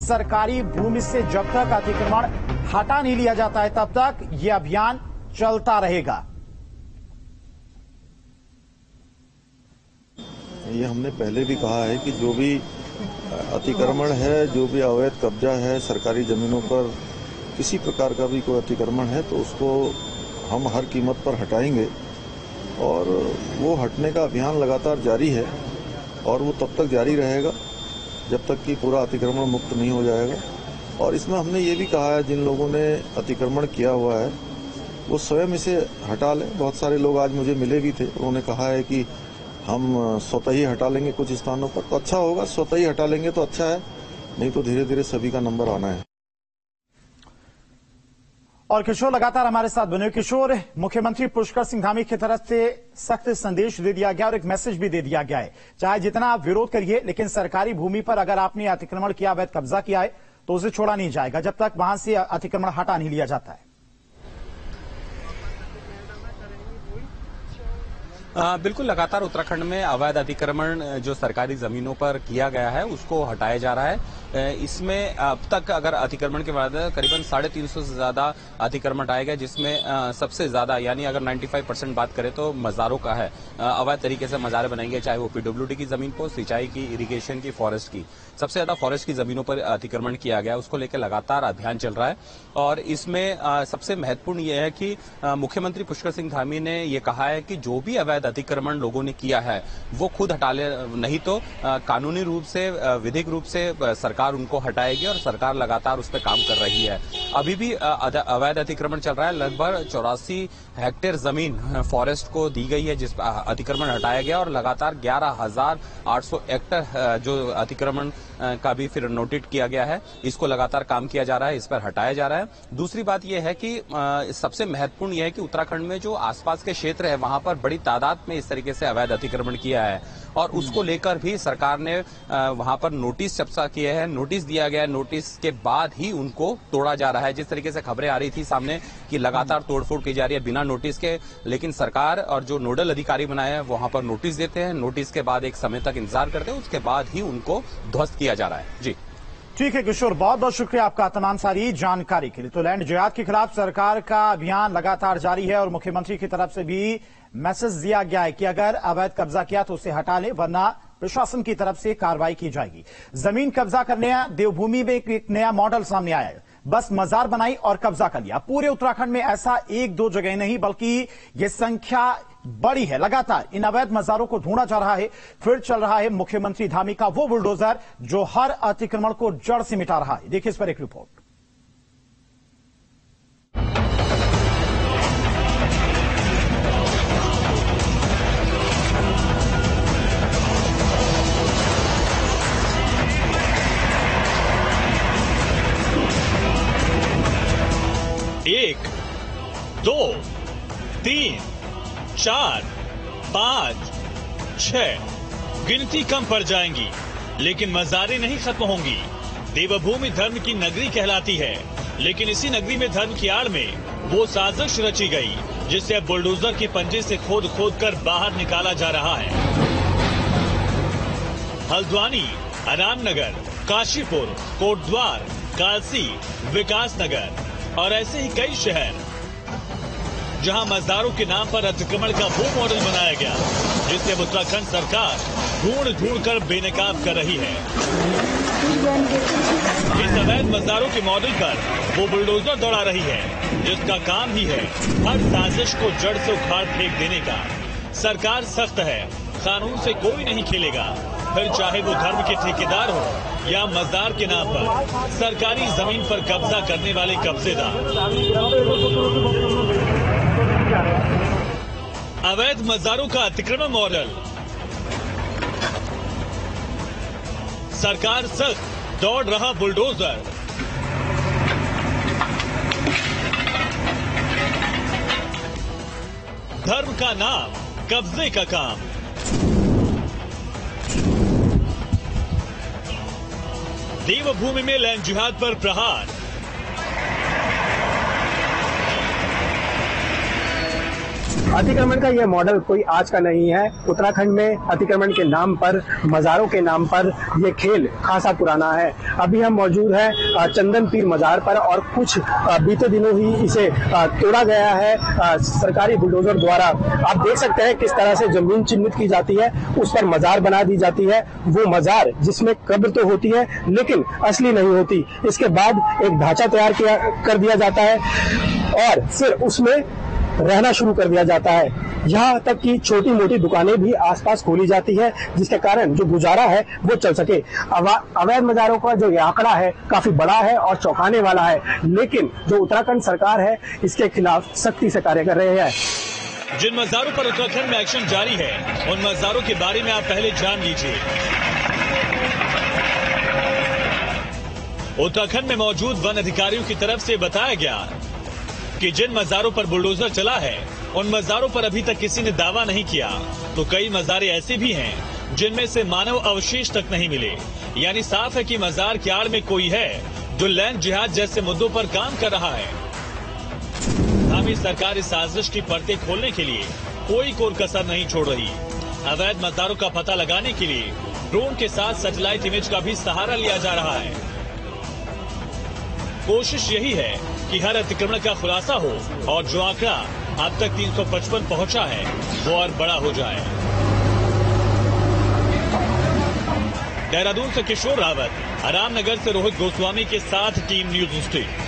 सरकारी भूमि से जब तक अतिक्रमण हटा नहीं लिया जाता है तब तक यह अभियान चलता रहेगा। ये हमने पहले भी कहा है कि जो भी अतिक्रमण है, जो भी अवैध कब्जा है सरकारी जमीनों पर, किसी प्रकार का भी कोई अतिक्रमण है तो उसको हम हर कीमत पर हटाएंगे और वो हटने का अभियान लगातार जारी है और वो तब तक जारी रहेगा जब तक कि पूरा अतिक्रमण मुक्त नहीं हो जाएगा। और इसमें हमने ये भी कहा है जिन लोगों ने अतिक्रमण किया हुआ है वो स्वयं इसे हटा लें। बहुत सारे लोग आज मुझे मिले भी थे, उन्होंने कहा है कि हम स्वतः ही हटा लेंगे कुछ स्थानों पर, तो अच्छा होगा। स्वतः ही हटा लेंगे तो अच्छा है, नहीं तो धीरे धीरे सभी का नंबर आना है। और किशोर लगातार हमारे साथ बने। किशोर, मुख्यमंत्री पुष्कर सिंह धामी की तरफ से सख्त संदेश दे दिया गया और एक मैसेज भी दे दिया गया है, चाहे जितना आप विरोध करिए लेकिन सरकारी भूमि पर अगर आपने अतिक्रमण किया, अवैध कब्जा किया है तो उसे छोड़ा नहीं जाएगा जब तक वहां से अतिक्रमण हटा नहीं लिया जाता है। बिल्कुल, लगातार उत्तराखंड में अवैध अतिक्रमण जो सरकारी जमीनों पर किया गया है उसको हटाया जा रहा है। इसमें अब तक अगर अतिक्रमण के बाद करीबन 350 से ज्यादा अतिक्रमण हटाए गए, जिसमें सबसे ज्यादा यानी अगर 95% बात करें तो मज़ारों का है। अवैध तरीके से मज़ारे बनाएंगे, चाहे वो पीडब्ल्यूडी की जमीन को, सिंचाई की, इरिगेशन की, फॉरेस्ट की। सबसे ज्यादा फॉरेस्ट की जमीनों पर अतिक्रमण किया गया, उसको लेकर लगातार अभियान चल रहा है। और इसमें सबसे महत्वपूर्ण यह है कि मुख्यमंत्री पुष्कर सिंह धामी ने यह कहा है कि जो भी अवैध अतिक्रमण लोगों ने किया है वो खुद हटा ले, नहीं तो कानूनी रूप से, विधिक रूप से सरकार उनको हटाएगी और सरकार लगातार उस पर काम कर रही है। अभी भी अवैध अतिक्रमण चल रहा है। लगभग 84 हेक्टेयर जमीन फॉरेस्ट को दी गई है जिस पर अतिक्रमण हटाया गया और लगातार 11,800 हेक्टेयर जो अतिक्रमण का भी फिर नोटिट किया गया है, इसको लगातार काम किया जा रहा है, इस पर हटाया जा रहा है। दूसरी बात यह है कि सबसे महत्वपूर्ण यह है कि उत्तराखंड में जो आसपास के क्षेत्र है वहां पर बड़ी तादाद में इस तरीके से अवैध अतिक्रमण किया है और उसको लेकर भी सरकार ने वहां पर नोटिस चप्सा किए हैं, नोटिस दिया गया है। नोटिस के बाद ही उनको तोड़ा जा रहा है। जिस तरीके से खबरें आ रही थी सामने कि लगातार तोड़फोड़ की जा रही है बिना नोटिस के, लेकिन सरकार और जो नोडल अधिकारी बनाए हैं वहां पर नोटिस देते हैं, नोटिस के बाद एक समय तक इंतजार करते हैं, उसके बाद ही उनको ध्वस्त किया जा रहा है। जी ठीक है किशोर, बहुत बहुत शुक्रिया आपका तमाम सारी जानकारी के लिए। तो लैंड जिहाद के खिलाफ सरकार का अभियान लगातार जारी है और मुख्यमंत्री की तरफ से भी मैसेज दिया गया है कि अगर अवैध कब्जा किया तो उसे हटा ले, वरना प्रशासन की तरफ से कार्रवाई की जाएगी। जमीन कब्जा करने, देवभूमि में एक नया मॉडल सामने आया है, बस मजार बनाई और कब्जा कर लिया। पूरे उत्तराखंड में ऐसा एक दो जगह नहीं बल्कि ये संख्या बड़ी है। लगातार इन अवैध मजारों को ढूंढा जा रहा है। फिर चल रहा है मुख्यमंत्री धामी का वो बुलडोजर जो हर अतिक्रमण को जड़ से मिटा रहा है। देखिए इस पर एक रिपोर्ट। एक, दो, तीन, 4, 5, 6 गिनती कम पड़ जाएंगी लेकिन मज़ारें नहीं खत्म होंगी। देवभूमि धर्म की नगरी कहलाती है, लेकिन इसी नगरी में धर्म की आड़ में वो साजिश रची गई जिसे अब बुलडोजर के पंजे से खोद खोद कर बाहर निकाला जा रहा है। हल्द्वानी, आरामनगर, काशीपुर, कोटद्वार, कालसी, विकास नगर और ऐसे ही कई शहर जहां मज़ारों के नाम पर अतिक्रमण का वो मॉडल बनाया गया जिसे अब उत्तराखंड सरकार ढूंढ ढूंढ कर बेनकाब कर रही है। इस अवैध मज़ारों के मॉडल पर वो बुलडोजर दौड़ा रही है जिसका काम ही है हर साजिश को जड़ से उखाड़ फेंक देने का। सरकार सख्त है, कानून से कोई नहीं खेलेगा, फिर चाहे वो धर्म के ठेकेदार हो या मज़ार के नाम पर सरकारी जमीन पर कब्जा करने वाले कब्जेदार। अवैध मज़ारों का अतिक्रमण मॉडल, सरकार सख्त, दौड़ रहा बुलडोजर। धर्म का नाम, कब्जे का काम। देवभूमि में लैंड जिहाद पर प्रहार। अतिक्रमण का यह मॉडल कोई आज का नहीं है। उत्तराखंड में अतिक्रमण के नाम पर, मज़ारों के नाम पर ये खेल खासा पुराना है। अभी हम मौजूद हैं चंदन पीर मज़ार पर और कुछ बीते दिनों ही इसे तोड़ा गया है सरकारी बुलडोजर द्वारा। आप देख सकते हैं किस तरह से जमीन चिन्हित की जाती है, उस पर मज़ार बना दी जाती है। वो मज़ार जिसमें कब्र तो होती है लेकिन असली नहीं होती। इसके बाद एक ढांचा तैयार कर दिया जाता है और फिर उसमें रहना शुरू कर दिया जाता है। यहाँ तक कि छोटी मोटी दुकानें भी आसपास खोली जाती है जिसके कारण जो गुजारा है वो चल सके। अवैध मज़ारों का जो ये आंकड़ा है काफी बड़ा है और चौंकाने वाला है, लेकिन जो उत्तराखंड सरकार है इसके खिलाफ सख्ती से कार्य कर रहे हैं। जिन मज़ारों पर उत्तराखंड में एक्शन जारी है, उन मज़ारों के बारे में आप पहले जान लीजिए। उत्तराखंड में मौजूद वन अधिकारियों की तरफ से बताया गया कि जिन मज़ारों पर बुलडोजर चला है, उन मज़ारों पर अभी तक किसी ने दावा नहीं किया। तो कई मज़ारें ऐसे भी हैं जिनमें से मानव अवशेष तक नहीं मिले। यानी साफ है कि मज़ार की आड़ में कोई है जो लैंड जिहाद जैसे मुद्दों पर काम कर रहा है। हमें सरकार इस साजिश की परतें खोलने के लिए कोई कोर कसर नहीं छोड़ रही। अवैध मज़ारों का पता लगाने के लिए ड्रोन के साथ सैटेलाइट इमेज का भी सहारा लिया जा रहा है। कोशिश यही है कि हर अतिक्रमण का खुलासा हो और जो आंकड़ा अब तक 355 पहुंचा है वो और बड़ा हो जाए। देहरादून से किशोर रावत, रामनगर से रोहित गोस्वामी के साथ टीम न्यूज़ स्टेट।